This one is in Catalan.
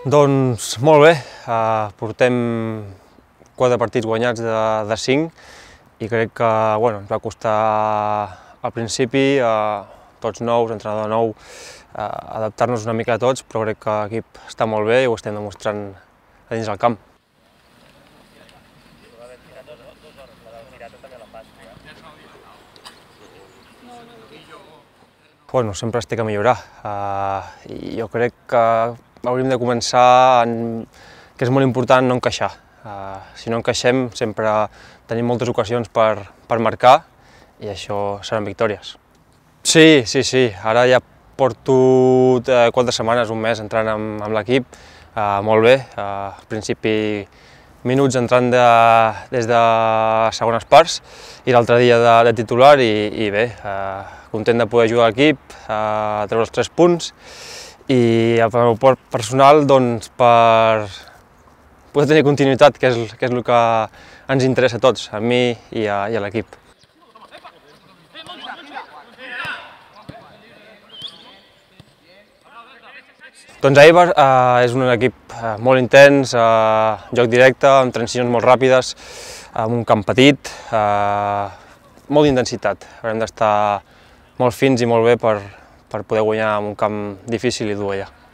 Doncs molt bé, portem 4 partits guanyats de 5 i crec que ens va costar al principi, tots nous, entrenador nou, adaptar-nos una mica a tots, però crec que l'equip està molt bé i ho estem demostrant a dins del camp. Sempre es té que millorar. Jo crec que hauríem de començar, que és molt important no encaixar. Si no encaixem sempre tenim moltes ocasions per marcar i això seran victòries. Sí, ara ja porto 4 setmanes, un mes entrant amb l'equip, molt bé, al principi minuts entrant des de segones parts i l'altre dia de titular i bé, content de poder jugar a l'equip, treure els 3 punts i el meu port personal per poder tenir continuïtat, que és el que ens interessa a tots, a mi i a l'equip. Doncs Eibar és un equip molt intens, joc directe, amb transicions molt ràpides, amb un camp petit, molt d'intensitat. Haurem d'estar molt fins i molt bé per poder guanyar en un camp difícil i dur allà.